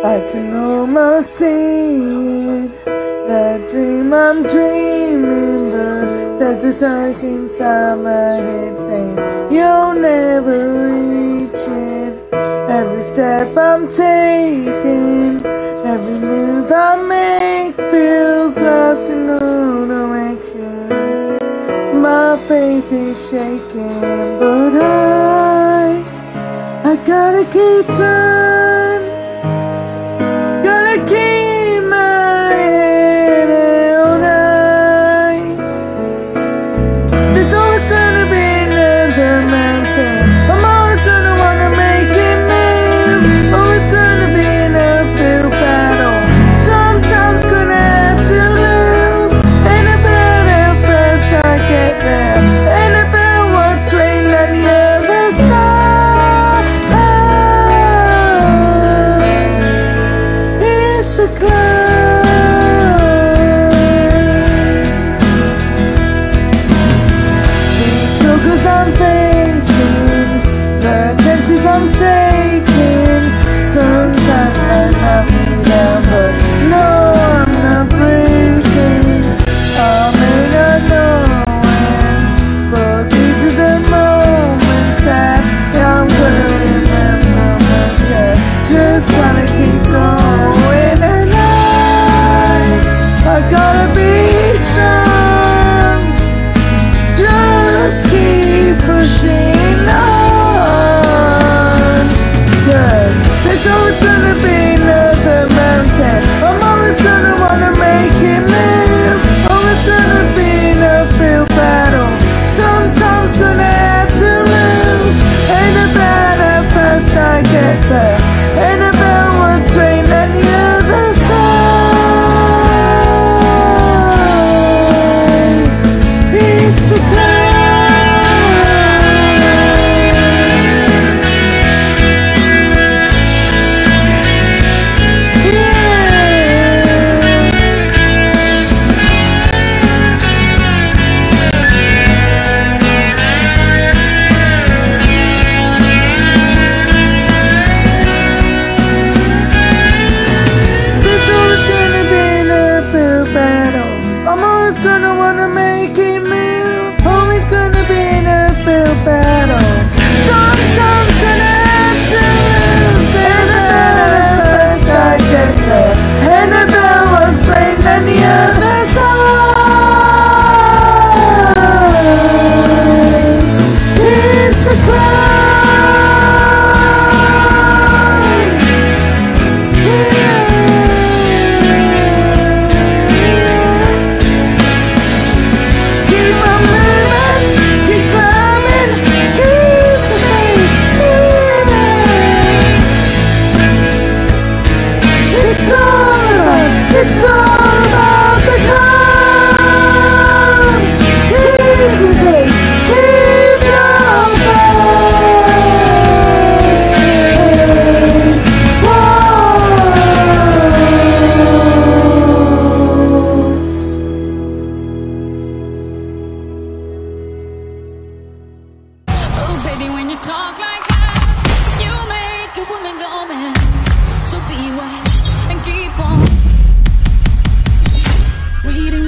I can almost see it, that dream I'm dreaming, but there's this voice inside my head saying you'll never reach it. Every step I'm taking, every move I make feels lost in no direction. My faith is shaking, but I gotta keep trying. Gotta keep my head held high. There's always gonna be another mountain. I'm always gonna wanna make it move. Always gonna be an uphill battle. Sometimes gonna have to lose. Ain't about how fast I get there. Ain't about what's waiting on the other side. It's the climb. These struggles I'm facing, the chances I'm taking, sometimes I knock me down, but no, I'm not breaking. I may not know when, but these are the moments that I'm gonna remember most. Just gotta keep going, and I gotta be strong. Just keep pushing on, 'cause there's always gonna be another mountain. I'm always gonna wanna make it move. Always gonna be an uphill battle. Sometimes gonna have to lose. Ain't about how fast I get there.